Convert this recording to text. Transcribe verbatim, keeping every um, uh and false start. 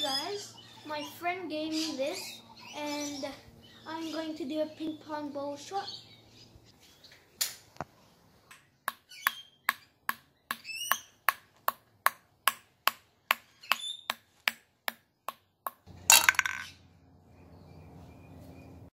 guys, my friend gave me this and I'm going to do a ping pong ball shot.